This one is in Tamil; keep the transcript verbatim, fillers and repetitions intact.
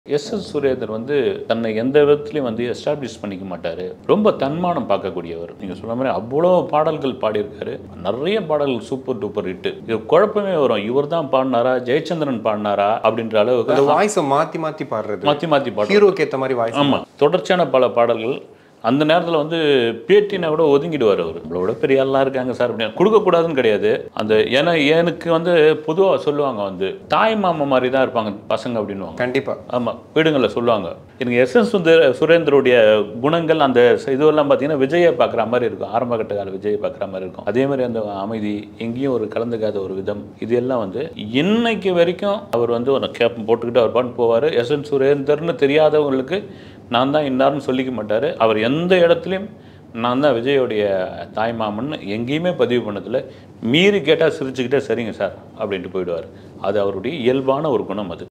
எஸ் எஸ் சுரேந்தர் வந்து தன்னை எந்த விதத்துலையும் வந்து எஸ்டாப்ளிஷ் பண்ணிக்க மாட்டார். ரொம்ப தன்மானம் பார்க்கக்கூடியவர். நீங்கள் சொன்ன மாதிரி அவ்வளோ பாடல்கள் பாடியிருக்காரு. நிறைய பாடல்கள் சூப்பர் டூப்பர் ஹிட்டு. இது குழப்பமே வரும். இவர் தான் பாடினாரா, ஜெயச்சந்திரன் பாடினாரா அப்படின்ற அளவுக்கு வாய்ஸை மாற்றி மாற்றி பாடுறது, மாற்றி மாற்றி பாடுறது, ஹீரோக்கு ஏற்ற மாதிரி வாய்ஸ். ஆமாம், தொடர்ச்சியான பல பாடல்கள். அந்த நேரத்தில் வந்து பேட்டினா கூட ஒதுங்கிடுவார் அவர். நம்மளோட பெரிய ஆள்லாம் இருக்காங்க சார் அப்படின்னு கொடுக்கக்கூடாதுன்னு கிடையாது. அந்த ஏன்னா எனக்கு வந்து பொதுவாக சொல்லுவாங்க வந்து தாய் மாமா மாதிரி தான் இருப்பாங்க பசங்க அப்படின்வாங்க. கண்டிப்பாக. ஆமாம், வீடுங்களில் சொல்லுவாங்க. எனக்கு எஸ் எஸ் சுந்தர சுரேந்தருடைய குணங்கள் அந்த இதுவெல்லாம் பார்த்தீங்கன்னா விஜயை பார்க்குற மாதிரி இருக்கும். ஆரம்ப கட்ட கால விஜயை பார்க்குற மாதிரி இருக்கும். அதே மாதிரி அந்த அமைதி, எங்கேயும் ஒரு கலந்துக்காத ஒரு விதம், இது எல்லாம் வந்து இன்னைக்கு வரைக்கும் அவர் வந்து ஒரு கேப் போட்டுக்கிட்டு அவர் பாட்டு போவார். எஸ் எஸ் சுரேந்தர்னு தெரியாதவங்களுக்கு நான் தான் இன்னார்னு சொல்லிக்க மாட்டார். அவர் எந்த இடத்துலையும் நான் தான் விஜயோடைய தாய்மாமன் எங்கேயுமே பதிவு பண்ணதில்லை. மீறி கேட்டால் சிரிச்சுக்கிட்டே சரிங்க சார் அப்படின்ட்டு போயிடுவார். அது அவருடைய இயல்பான ஒரு குணம். அது